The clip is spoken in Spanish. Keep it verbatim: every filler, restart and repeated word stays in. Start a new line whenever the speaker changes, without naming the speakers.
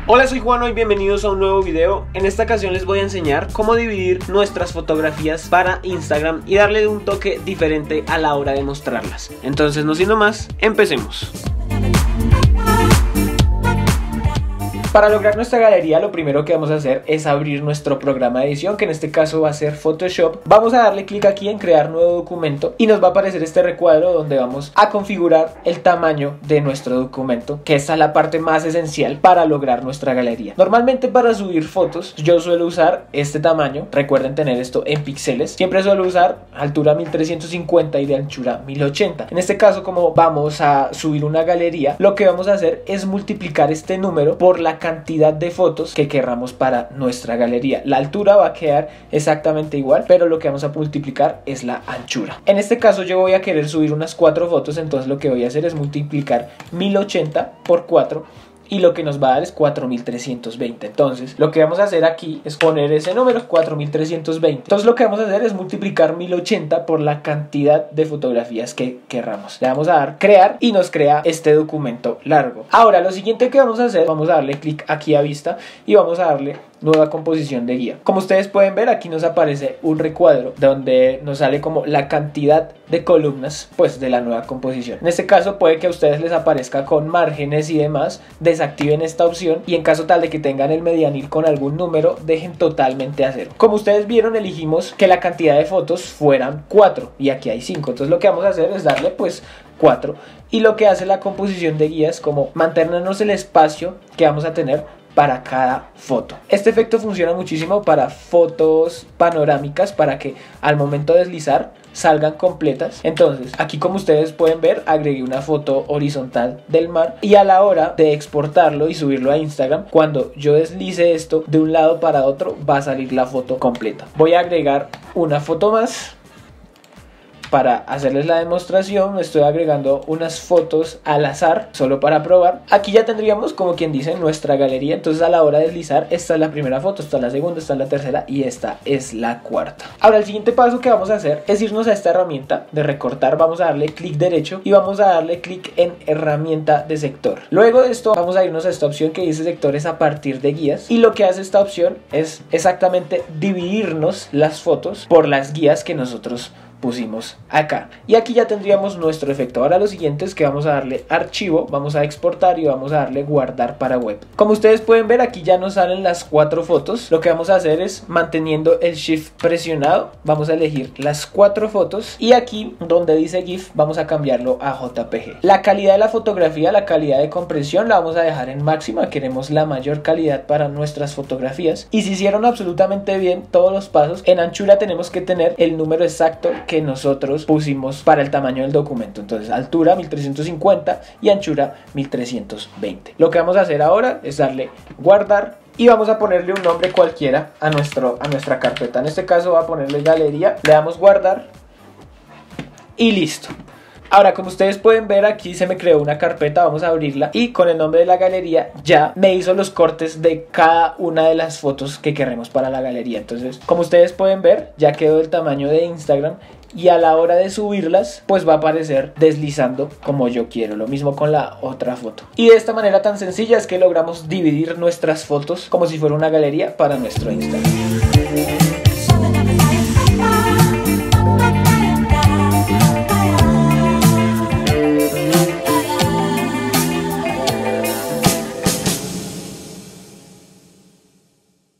Hola, soy Juan y bienvenidos a un nuevo video. En esta ocasión les voy a enseñar cómo dividir nuestras fotografías para Instagram y darle un toque diferente a la hora de mostrarlas. Entonces, no siendo más, empecemos. Para lograr nuestra galería, lo primero que vamos a hacer es abrir nuestro programa de edición, que en este caso va a ser Photoshop. Vamos a darle clic aquí en crear nuevo documento y nos va a aparecer este recuadro donde vamos a configurar el tamaño de nuestro documento, que esta es la parte más esencial para lograr nuestra galería. Normalmente para subir fotos yo suelo usar este tamaño, recuerden tener esto en píxeles. Siempre suelo usar altura mil trescientos cincuenta y de anchura mil ochenta. En este caso, como vamos a subir una galería, lo que vamos a hacer es multiplicar este número por la cantidad de fotos que querramos para nuestra galería. La altura va a quedar exactamente igual, pero lo que vamos a multiplicar es la anchura. En este caso yo voy a querer subir unas cuatro fotos, entonces lo que voy a hacer es multiplicar mil ochenta por cuatro y lo que nos va a dar es cuatro mil trescientos veinte. Entonces lo que vamos a hacer aquí es poner ese número, cuatro mil trescientos veinte. Entonces lo que vamos a hacer es multiplicar mil ochenta por la cantidad de fotografías que querramos. Le vamos a dar crear y nos crea este documento largo. Ahora lo siguiente que vamos a hacer, vamos a darle clic aquí a vista y vamos a darle nueva composición de guía. Como ustedes pueden ver, aquí nos aparece un recuadro donde nos sale como la cantidad de columnas pues de la nueva composición. En este caso puede que a ustedes les aparezca con márgenes y demás. Desactiven esta opción y en caso tal de que tengan el medianil con algún número, dejen totalmente a cero. Como ustedes vieron, elegimos que la cantidad de fotos fueran cuatro y aquí hay cinco. Entonces lo que vamos a hacer es darle pues cuatro, y lo que hace la composición de guía es como mantenernos el espacio que vamos a tener para cada foto. Este efecto funciona muchísimo para fotos panorámicas, para que al momento de deslizar salgan completas. Entonces aquí, como ustedes pueden ver, agregué una foto horizontal del mar y a la hora de exportarlo y subirlo a Instagram, cuando yo deslice esto de un lado para otro va a salir la foto completa. Voy a agregar una foto más. Para hacerles la demostración estoy agregando unas fotos al azar, solo para probar. Aquí ya tendríamos, como quien dice, nuestra galería. Entonces a la hora de deslizar, esta es la primera foto, esta es la segunda, esta es la tercera y esta es la cuarta. Ahora el siguiente paso que vamos a hacer es irnos a esta herramienta de recortar. Vamos a darle clic derecho y vamos a darle clic en herramienta de sector. Luego de esto vamos a irnos a esta opción que dice sectores a partir de guías, y lo que hace esta opción es exactamente dividirnos las fotos por las guías que nosotros pusimos acá. Y aquí ya tendríamos nuestro efecto. Ahora lo siguiente es que vamos a darle archivo, vamos a exportar y vamos a darle guardar para web. Como ustedes pueden ver, aquí ya nos salen las cuatro fotos. Lo que vamos a hacer es, manteniendo el shift presionado, vamos a elegir las cuatro fotos y aquí donde dice GIF vamos a cambiarlo a J P G. La calidad de la fotografía, la calidad de compresión la vamos a dejar en máxima. Queremos la mayor calidad para nuestras fotografías, y si hicieron absolutamente bien todos los pasos, en anchura tenemos que tener el número exacto que nosotros pusimos para el tamaño del documento. Entonces altura mil trescientos cincuenta y anchura mil trescientos veinte. Lo que vamos a hacer ahora es darle guardar y vamos a ponerle un nombre cualquiera a, nuestro, a nuestra carpeta. En este caso va a ponerle galería, le damos guardar y listo. Ahora, como ustedes pueden ver, aquí se me creó una carpeta, vamos a abrirla y con el nombre de la galería ya me hizo los cortes de cada una de las fotos que queremos para la galería. Entonces, como ustedes pueden ver, ya quedó del tamaño de Instagram y a la hora de subirlas pues va a aparecer deslizando como yo quiero. Lo mismo con la otra foto. Y de esta manera tan sencilla es que logramos dividir nuestras fotos como si fuera una galería para nuestro Instagram.